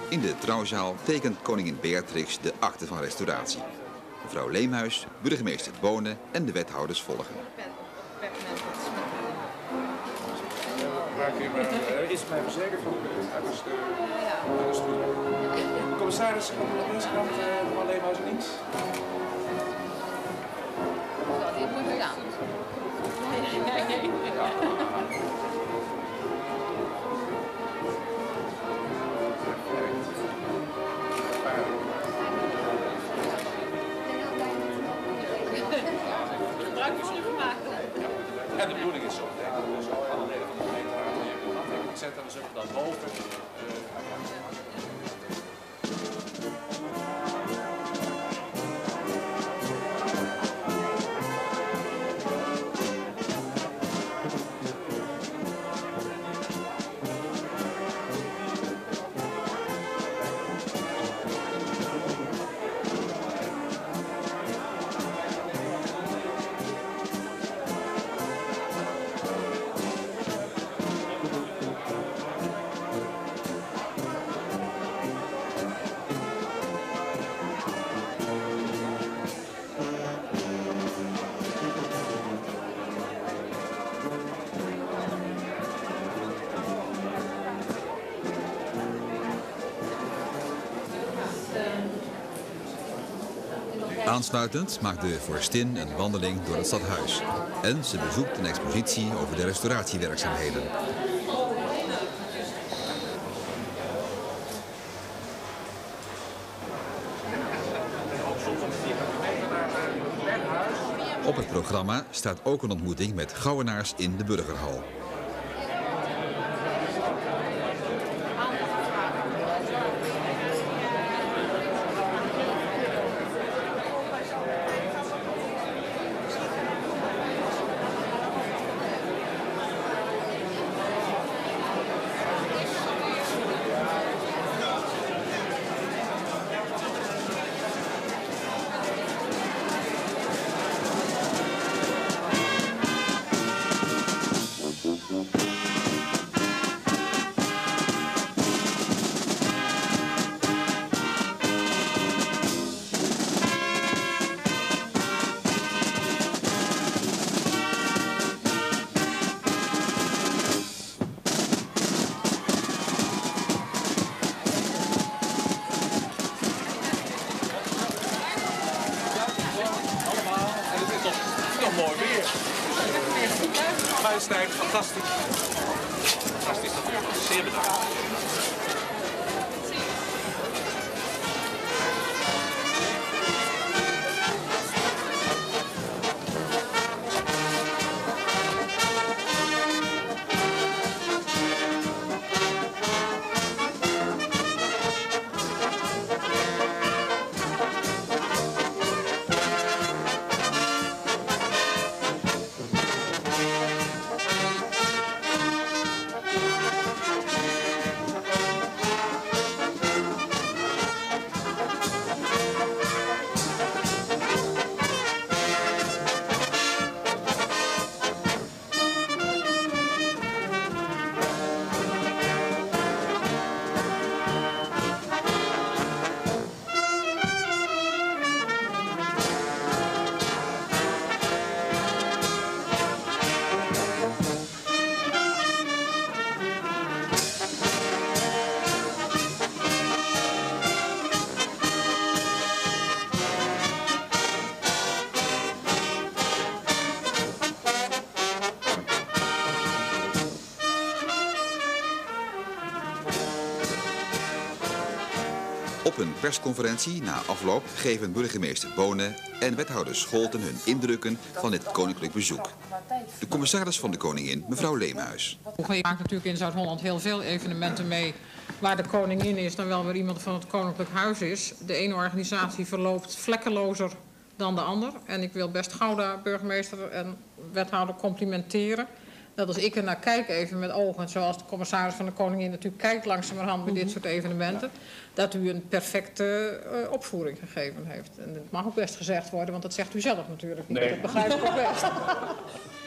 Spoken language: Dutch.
In de trouwzaal tekent koningin Beatrix de akte van restauratie. Mevrouw Leemhuis, burgemeester Bonen en de wethouders volgen. Is mij verzekerd van de commissaris aan deze kant, mevrouw Leemhuis links. Dit moet weer aan. En de bedoeling is zo, dus alle leden van de gemeenteraad die een handtekening zetten, dan zullen we dan boven. Aansluitend maakt de vorstin een wandeling door het stadhuis. En ze bezoekt een expositie over de restauratiewerkzaamheden. Op het programma staat ook een ontmoeting met Gouwenaars in de Burgerhal. Fantastisch. Fantastisch natuurlijk. Zeer bedankt. Op een persconferentie na afloop geven burgemeester Bonen en wethouder Scholten hun indrukken van dit koninklijk bezoek. De commissaris van de koningin, mevrouw Leemhuis. Je maakt natuurlijk in Zuid-Holland heel veel evenementen mee waar de koningin is dan wel weer iemand van het koninklijk huis is. De ene organisatie verloopt vlekkelozer dan de ander. En ik wil best Gouda burgemeester en wethouder complimenteren. Dat als ik er naar kijk even met ogen, zoals de commissaris van de koningin natuurlijk kijkt langzamerhand bij dit soort evenementen, dat u een perfecte opvoering gegeven heeft. En dat mag ook best gezegd worden, want dat zegt u zelf natuurlijk niet. Nee. Dat begrijp ik ook best.